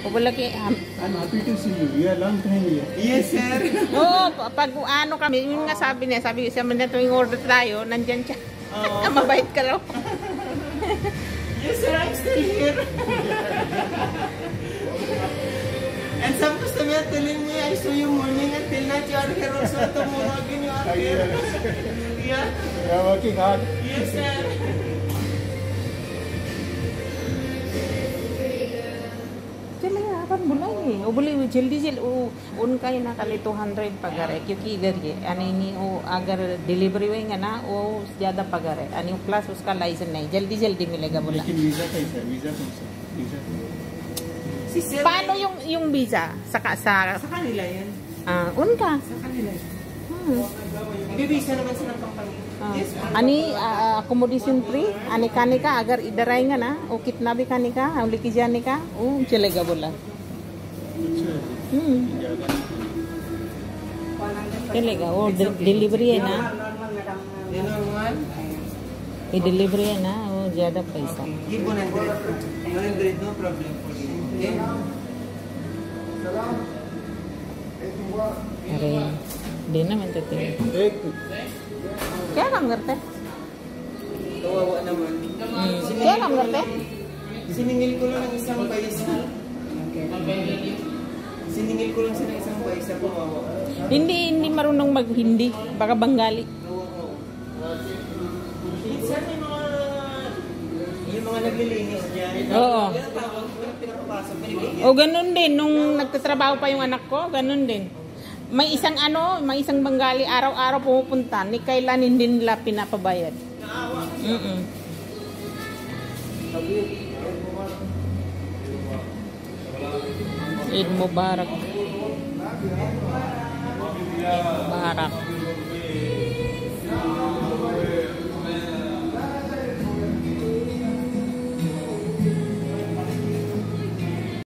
O wala kay I'm happy to see you. We are long time here. Yes, sir. Oo, pag ano kami, yun nga sabi siya na tuwing order tayo, nandyan siya. Mabait ka raw. Yes, sir. I'm still here. And some customer telling me, I saw you morning until night. You are here also tomorrow again. You are here. Yeah. You are working hard. Yes, sir. चले अपन बुलाएंगे वो बोले जल्दी उनका ही ना खाली 200 पगार है क्योंकि इधर ये यानी नहीं वो अगर डिलीवरी होएगा ना वो ज़्यादा पगार है यानी प्लस उसका लाइसेंस नहीं जल्दी मिलेगा बोला लेकिन वीजा कैसा है? वीजा कौन सा? Visa Si sir. paano yung visa sa Sa kanila yan. unka Sa kanila yan. Ibibisa naman sa ng company. Yes, ma'am. ani accommodation free ani kanika agar idaraएंगा ना वो कितना भी kanika हम लेके जाने का वो चलेगा बोला चलेगा वो डिलीवरी है ना You know what? ये डिलीवरी है ना वो ज़्यादा पैसा Give 100. 100, no problem for you. Okay? अरे देना मैं तो एक क्या काम करते Kawawa naman. क्या काम करते Siningil ko lang ng isang bayisa. Siningil ko lang siya ng isang bayisa. Kawawa. hindi marunong mag-hindi baka Bengali Minsan may yung mga naglilinis dyan. Oo. Yan ang tawag ko, pinapapasok. Pinipigil. o ganun din nung nagtatrabaho pa yung anak ko ganun din may isang Bengali araw-araw pumupunta ni kailan hindi nila pinapabayad Eid Mubarak Mubarak